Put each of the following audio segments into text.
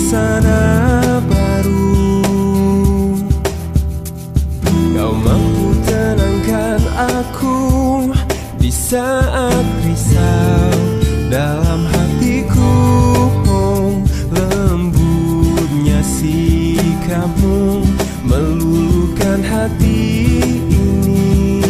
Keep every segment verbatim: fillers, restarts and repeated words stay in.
suasana baru. Kau mampu tenangkan aku di saat risau dalam hatiku. Oh, lembutnya sikapmu meluluhkan hati ini.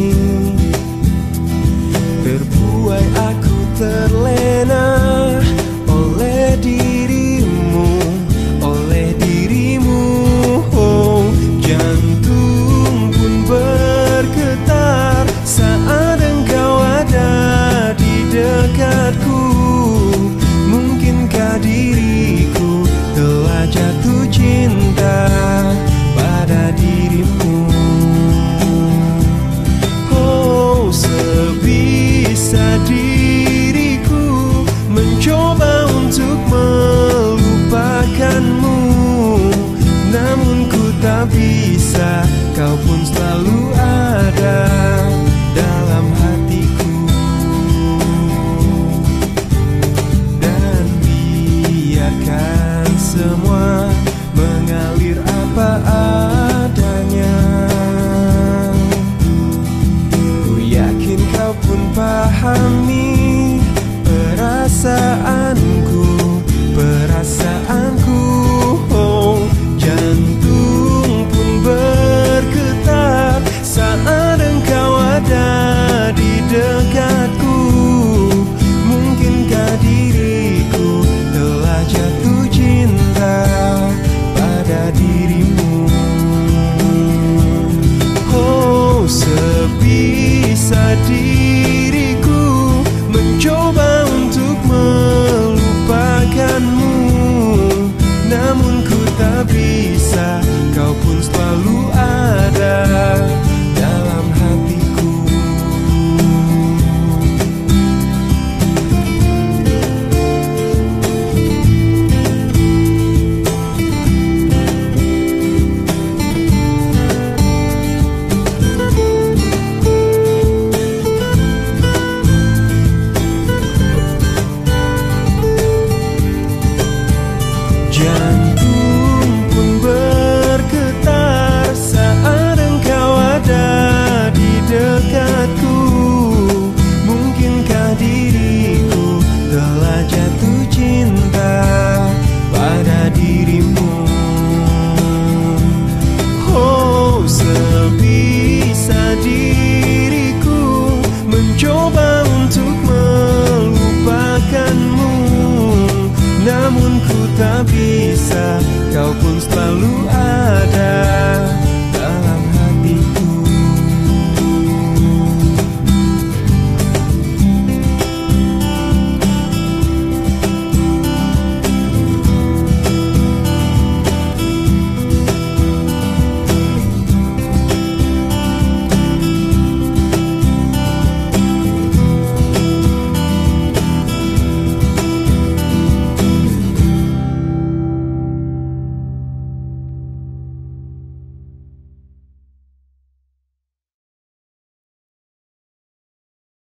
Terbuai aku terlena oleh dirimu, oleh dirimu. Oh, jantung pun bergetar saat engkau ada di dekatku. Mungkinkah diriku telah jatuh cinta pada dirimu? Oh, sebisa diriku mencoba untuk melupakanmu, namun ku tak bisa. Kau pun selalu ada dalam hatiku. Dan biarkan semua mengalir apa adanya. Ku yakin kau pun pahami perasaanku, perasaanku. Oh, jantung pun bergetar saat engkau ada di dekatku. Mungkinkah diriku telah jatuh cinta pada dirimu? Oh, sebisa diriku mencoba untuk melupakanmu, namun ku tak bisa. Kau pun selalu ada dalam hatiku. Jantung pun bergetar saat engkau ada di dekatku. Mungkinkah diriku telah jatuh cinta pada dirimu? Oh, sebisa diriku mencoba untuk melupakanmu, namun ku tak bisa. Kau pun selalu ada